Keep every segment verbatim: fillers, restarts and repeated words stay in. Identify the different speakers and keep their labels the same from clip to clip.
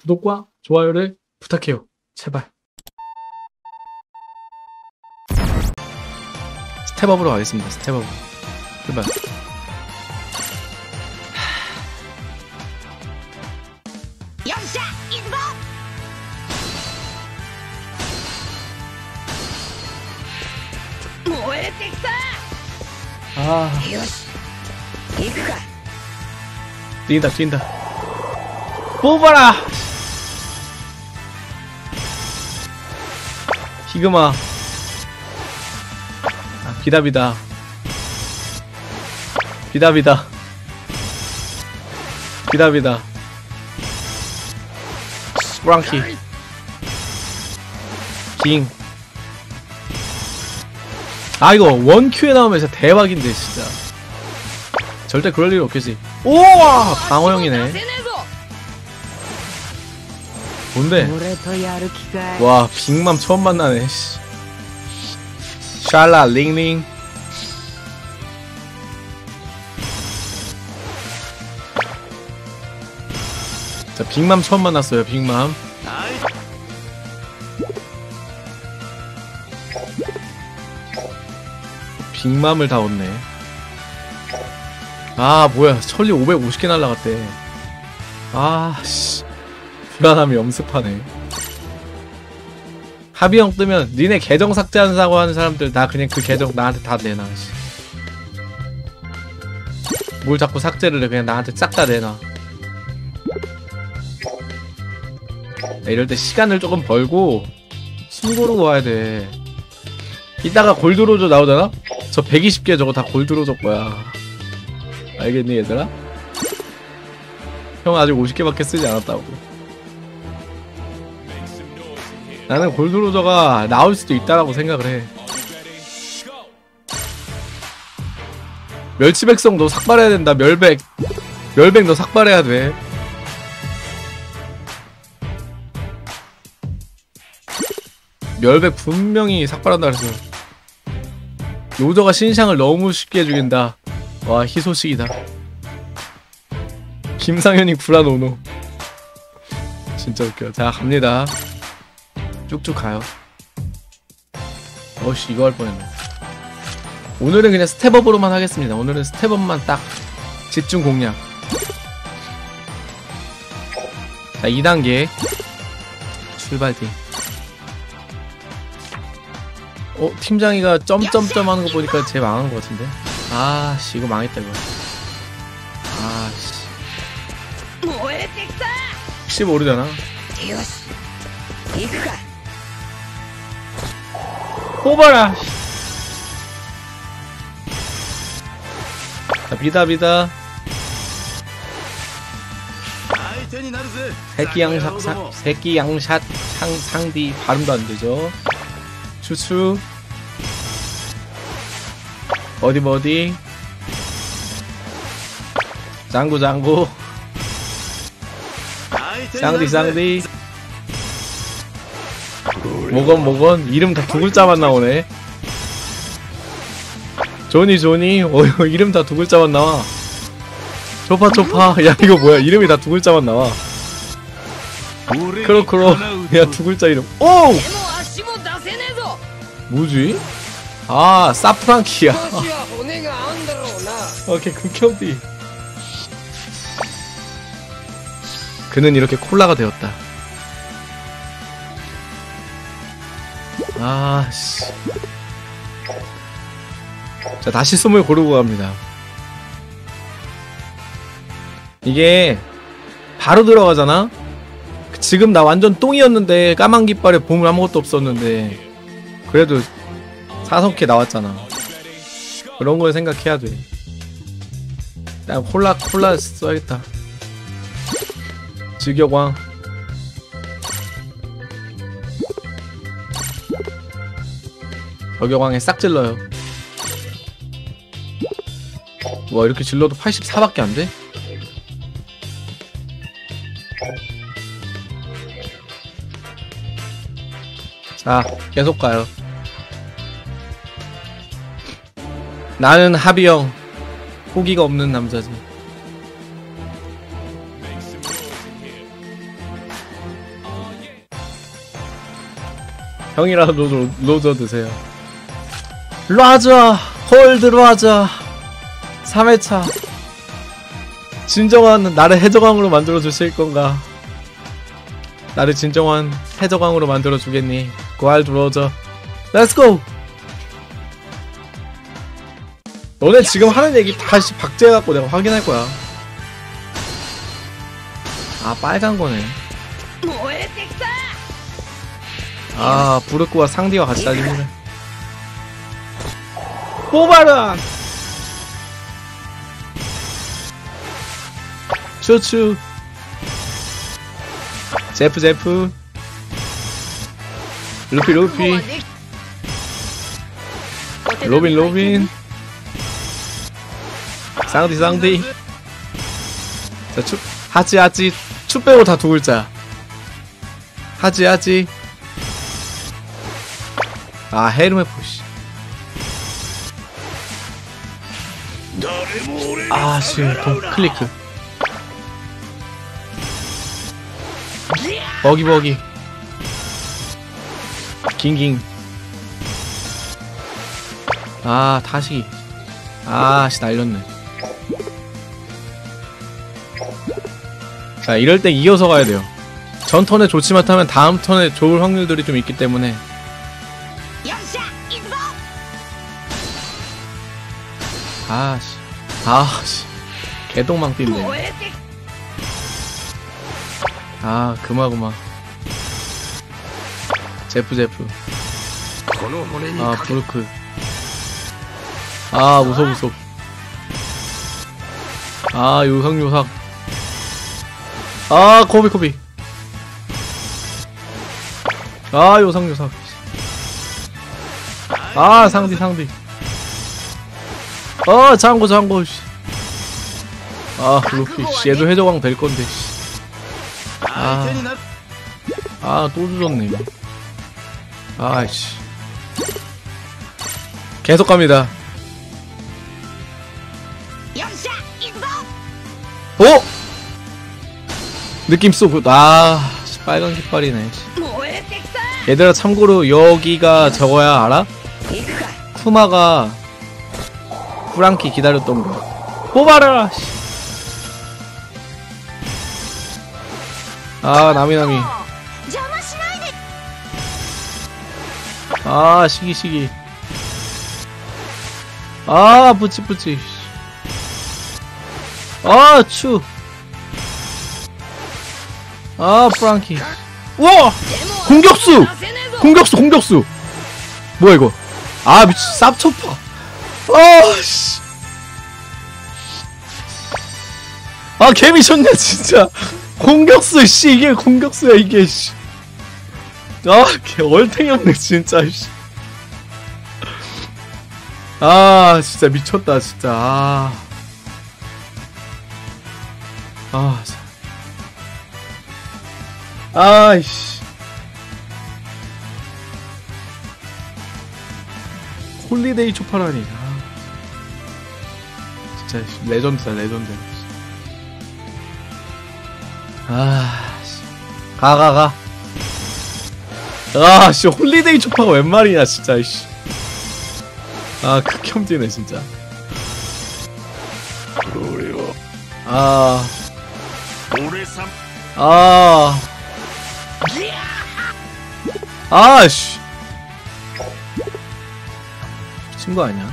Speaker 1: 구독과 좋아요를 부탁해요. 제발. 스텝업으로 가겠습니다. 스텝업. 제발. 아. 뛴다 뛴다. 뽑아라. 히그마. 아, 비다비다. 비다비다. 비다비다. 스프랑키. 킹. 아 이거 원큐에 나오면 진짜 대박인데 진짜. 절대 그럴 일 없겠지. 우와! 방어형이네. 뭔데? 와 빅맘 처음 만나네. 샬라 링링. 자 빅맘 처음 만났어요. 빅맘. 빅맘을 다 얻네. 아 뭐야 천리 오백오십 개 날라갔대. 아씨 불안함이 엄습하네. 하비형 뜨면 니네 계정 삭제한다고 하는 사람들 다 그냥 그 계정 나한테 다 내놔. 씨. 뭘 자꾸 삭제를 해. 그냥 나한테 싹 다 내놔. 이럴 때 시간을 조금 벌고 숨 고르고 와야 돼. 이따가 골드로저 나오잖아? 저 백이십 개 저거 다 골드로저 거야. 알겠니 얘들아? 형 아직 오십 개밖에 쓰지 않았다고. 나는 골드로저가 나올 수도 있다라고 생각을 해. 멸치백성 너 삭발해야 된다. 멸백 멸백 너 삭발해야 돼. 멸백 분명히 삭발한다 그랬어. 요저가 신상을 너무 쉽게 죽인다. 와 희소식이다. 김상현이 구라노노. 진짜 웃겨. 자 갑니다. 쭉쭉 가요. 어씨 이거 할 뻔했네. 오늘은 그냥 스텝업으로만 하겠습니다. 오늘은 스텝업만 딱 집중 공략. 자 이 단계 출발팀. 어? 팀장이가 점점점 하는 거 보니까 쟤 망한 거 같은데? 아씨 이거 망했다 이거. 아씨 혹시 모르잖아. 뽑아라. 자 비다비다. 새끼 양샷 상, 새끼 양샷 상, 상디 발음도 안되죠. 추추 어디 뭐디 짱구 짱구 쌍디 쌍디 모건 모건. 이름 다 두 글자만 나오네. 조니 조니. 어 이름 다 두 글자만 나와. 초파 초파. 야 이거 뭐야 이름이 다 두 글자만 나와. 크로크로. 야 두 글자 이름. 오! 뭐지? 아 사프랑키야. 오케이 극혐디. 그는 이렇게 콜라가 되었다. 아씨. 자 다시 숨을 고르고 갑니다. 이게 바로 들어가잖아? 지금 나 완전 똥이었는데 까만 깃발에 보물 아무것도 없었는데 그래도 사성캐 나왔잖아. 그런 걸 생각해야 돼. 나 콜라 콜라 써야겠다. 즐겨광. 저격왕에 싹 질러요. 와 이렇게 질러도 팔십사밖에 안 돼? 자 계속 가요. 나는 하비형 호기가 없는 남자지. 형이라도 로, 로저 드세요. 라자 홀드 라자 삼 회차 진정한 나를 해적왕으로 만들어 주실 건가? 나를 진정한 해적왕으로 만들어 주겠니? 고알드 로저 렛츠고! 너네 지금 하는 얘기 다시 박제해갖고 내가 확인할 거야. 아 빨간 거네. 아 부르크와 상디와 같이 달립니다. 뽑아라! 추추 제프 제프 루피 루피 로빈 로빈 쌍디 쌍디 자 추 하지 하지 추 빼고 다 두 글자 하지 하지 아 헤르메포시 아씨 클리크 버기 버기 깅깅 아 다시 아씨 날렸네. 자 이럴 때 이어서 가야 돼요. 전 턴에 좋지 못하면 다음 턴에 좋을 확률들이 좀 있기 때문에 아씨 아씨 개똥망 뛴네. 아 그마그마 제프 제프 아 브루크 아 무섭 무섭 아 요상 요상 아 코비 코비 아 요상 요상 아 상디 상디 아 장고 장고 아 루피 씨 얘도 해적왕 될건데 씨. 아, 아, 또 주졌네. 아이씨. 계속 갑니다. 오! 느낌 쏘고, 아, 빨간 깃발이네. 얘들아, 참고로 여기가 저거야, 알아? 쿠마가 프랑키 기다렸던 거. 뽑아라! 아 나미나미 아 시기 시기 아 뿌찌뿌찌 아 추 아 프랑키 우와 공격수 공격수 공격수 뭐야 이거 아 미치 쌉초파 아씨 아 개미쳤네 진짜 공격수 씨 이게 공격수야 이게 씨. 아 개 얼탱이 없네 진짜 씨. 아 진짜 미쳤다 진짜 아. 아 아이씨 홀리데이 초파라니 아. 진짜 레전드다 레전드 아, 씨. 가, 가, 가. 아, 씨, 홀리데이 초파가 웬 말이냐, 진짜, 씨. 아, 극혐 뛰네, 진짜. 아. 아. 아, 씨. 미친 거 아니야?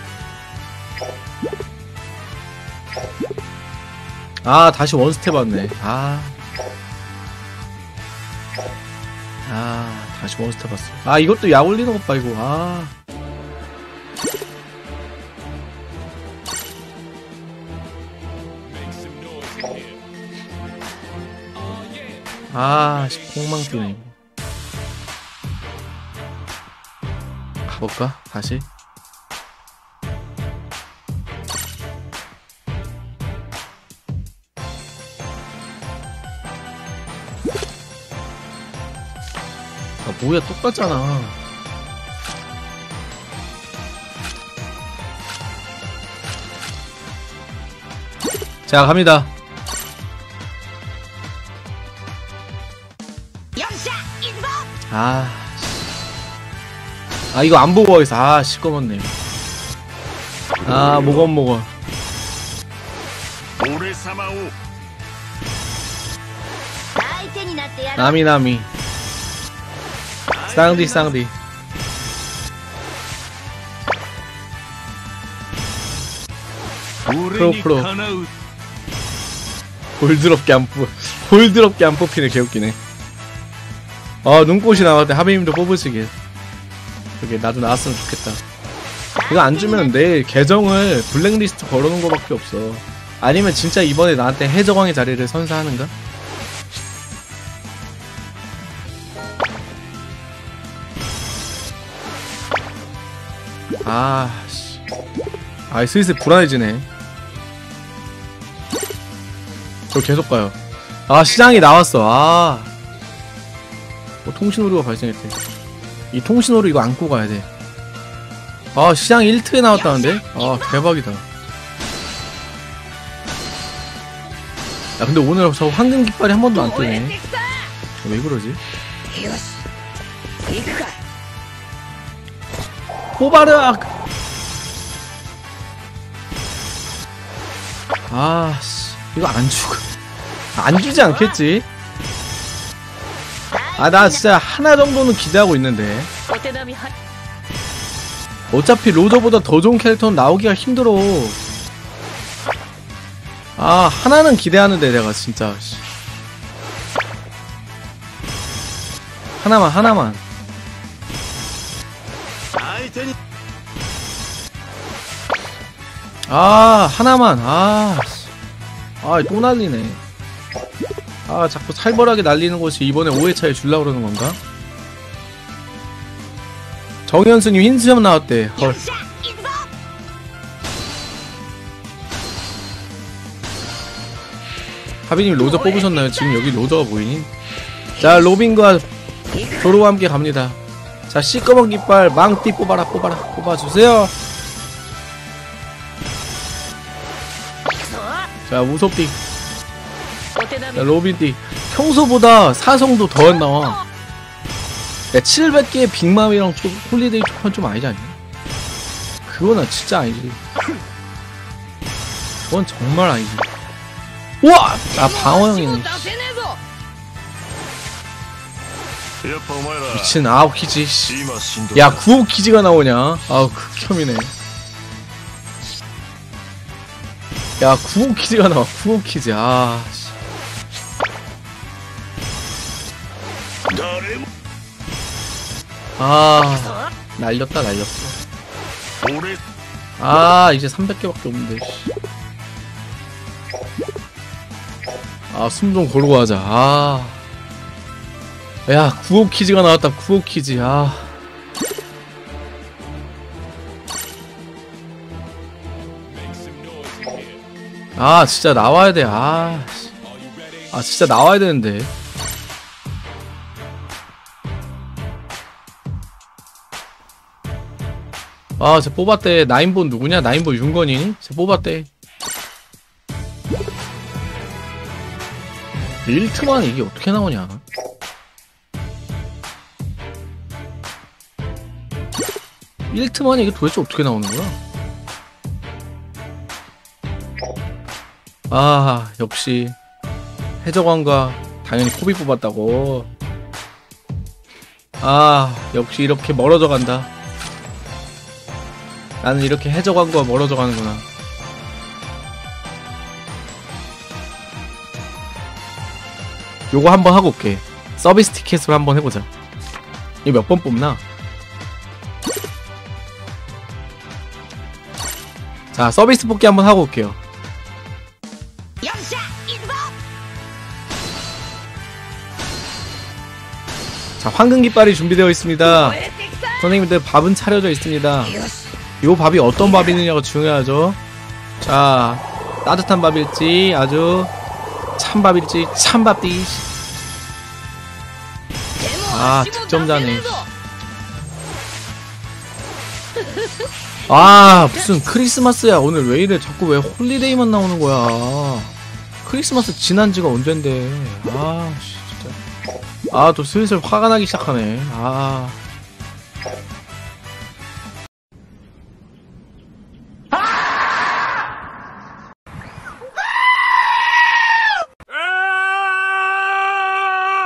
Speaker 1: 아 다시 원스텝 왔네. 아, 아 다시 원스텝 왔어. 아 이것도 약 올리는 것 봐 이거. 아, 아 콩망 뛰네 이거. 가볼까 다시. 아 뭐야 똑같잖아. 자 갑니다. 아 아 이거 안 보고 가겠어. 아 시꺼먼네. 아 모건 모건. 나미 나미. 쌍디 쌍디. 프로 프로. 골드럽게 안 뽑, 골드럽게 안 뽑히네. 개웃기네. 아 눈꽃이 나왔대. 하비님도 뽑으시길. 그게 나도 나왔으면 좋겠다. 이거 안 주면 내일 계정을 블랙리스트 걸어놓은 거밖에 없어. 아니면 진짜 이번에 나한테 해적왕의 자리를 선사하는가? 아, 씨. 아, 슬슬 불안해지네. 저 계속 가요. 아, 시장이 나왔어. 아. 뭐 통신오류가 발생했대. 이 통신오류 이거 안고 가야 돼. 아, 시장 일 트에 나왔다는데? 아, 대박이다. 야, 근데 오늘 저 황금 깃발이 한 번도 안 뜨네. 왜 그러지? 뽑아라! 아, 씨. 이거 안 주고. 안 주지 않겠지? 아, 나 진짜 하나 정도는 기대하고 있는데. 어차피 로저보다 더 좋은 캐릭터는 나오기가 힘들어. 아, 하나는 기대하는데 내가 진짜. 하나만 하나만. 아, 하나만. 아, 아, 또 날리네. 아, 자꾸 살벌하게 날리는 것이 이번에 오 회차에 줄라 그러는 건가? 정현수님 흰수염 나왔대. 헐. 하비님 로저 뽑으셨나요? 지금 여기 로저가 보이니? 자, 로빈과 조로와 함께 갑니다. 자, 시꺼먼 깃발 망띠 뽑아라 뽑아라 뽑아주세요. 자, 우섭띠. 자, 로빈띠. 평소보다 사성도 더 안 나와. 야, 칠백 개의 빅맘이랑 초, 홀리데이 초판 좀 아니지 않냐? 그거는 진짜 아니지. 그건 정말 아니지. 우와! 아, 방어형이네. 미친 아홉키지. 야, 구호키지가 나오냐? 아우, 극혐이네. 야, 구호키지가 나와. 구호키지. 아, 씨. 아, 날렸다, 날렸어. 아, 이제 삼백 개밖에 없는데. 아, 숨 좀 고르고 하자. 아. 야, 구호키지가 나왔다. 구호키지. 아. 아, 진짜 나와야 돼. 아. 아, 진짜 나와야 되는데. 아, 쟤 뽑았대. 나인본 누구냐? 나인본 윤건이니? 쟤 뽑았대. 일 트만 이게 어떻게 나오냐? 일 트만 이게 도대체 어떻게 나오는 거야? 아, 역시 해적왕과 당연히 코비 뽑았다고. 아, 역시 이렇게 멀어져 간다. 나는 이렇게 해적왕과 멀어져 가는구나. 요거 한번 하고 올게. 서비스 티켓으로 한번 해보자. 이거 몇 번 뽑나? 자, 서비스 뽑기 한번 하고 올게요. 자, 황금 깃발이 준비되어 있습니다. 선생님들 밥은 차려져 있습니다. 요 밥이 어떤 밥이느냐가 중요하죠. 자, 따뜻한 밥일지 아주 찬밥일지 찬밥디. 아, 득점자네. 아, 무슨 크리스마스야. 오늘 왜 이래. 자꾸 왜 홀리데이만 나오는 거야. 크리스마스 지난 지가 언젠데. 아, 진짜. 아, 또 슬슬 화가 나기 시작하네. 아.